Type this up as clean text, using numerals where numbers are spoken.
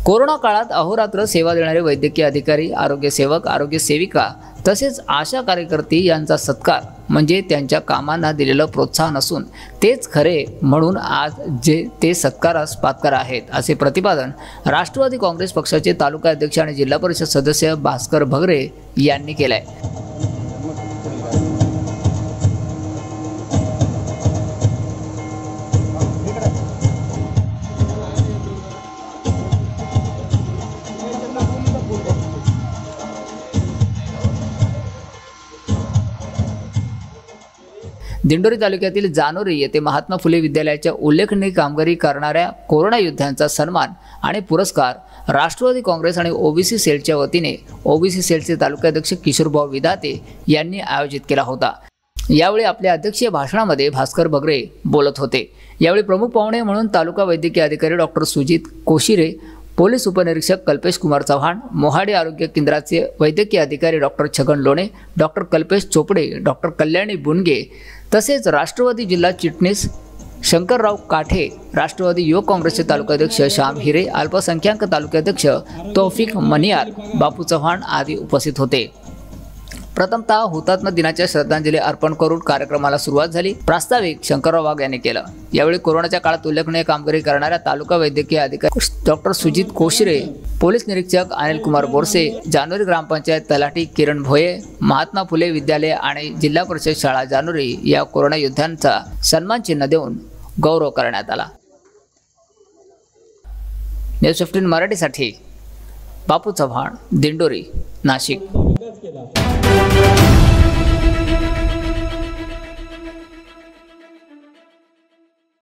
Corona काळात अहोरात्र सेवा देणारे वैद्यकीय अधिकारी, आरोग्य सेवक, आरोग्य सेविका तसेच आशा कार्यकर्ती यांचा सत्कार म्हणजे त्यांच्या कामांना दिलेलं प्रोत्साहन असून तेच खरे म्हणून आज जे ते सत्कारास पात्र आहेत, असे प्रतिपादन राष्ट्रवादी काँग्रेस पक्षाचे तालुका अध्यक्ष आणि जिल्हा परिषद सदस्य भास्कर भगरे यांनी केले आहे। दिंडोरी तालुक्यातील जानोरी येथे महात्मा फुले विद्यालयाच्या उल्लेखनीय कामगिरी करणाऱ्या कोरोना योद्ध्यांचा सन्मान आणि पुरस्कार राष्ट्रवादी काँग्रेस आणि ओबीसी सेलच्या वतीने ओबीसी सेलचे तालुकाध्यक्ष किशोरभाऊ विधाते यांनी आयोजित केला होता। यावेळी आपल्या अध्यक्षीय भाषणामध्ये भास्कर भगरे बोलत होते। यावेळी प्रमुख पाहुणे म्हणून तालुका वैद्यकीय अधिकारी डॉक्टर सुजित कोशिरे, पोलीस उपनिरीक्षक कल्पेश कुमार चव्हाण, मोहाडी आरोग्य केंद्राचे वैद्यकीय अधिकारी doctor Chhagan Lone, doctor Kalpesh Chopde, doctor Kalyani Bunage तसेच राष्ट्रवादी जिल्हा चिटणीस शंकरराव काठे, राष्ट्रवादी युवक काँग्रेसचे तालुकाध्यक्ष श्याम हिरे, अल्पसंख्याक तालुकाध्यक्ष तौफिक मनियार, बापू चव्हाण आदी उपस्थित होते। प्रथमतः हुतात्मा दिनाच्या श्रद्धांजली अर्पण करून कार्यक्रमाला सुरुवात झाली। प्रास्ताविक शंकरराव वाघ यांनी केलं। यावेळी कोरोनाच्या काळात उल्लेखनीय कामगिरी करणाऱ्या तालुका वैद्यकीय अधिकारी डॉक्टर सुजित कोशिरे, पोलीस निरीक्षक अनिल कुमार बोरसे, जानोरी ग्रामपंचायत तलाठी किरण भोये, महात्मा फुले विद्यालय आणि जिल्हा परिषद शाळा जानोरी या कोरोना योद्ध्यांचा सन्मान चिन्ह देऊन गौरव करण्यात आला। न्यूज 15 मराठीसाठी बापू चव्हाण, दिंडोरी, नाशिक।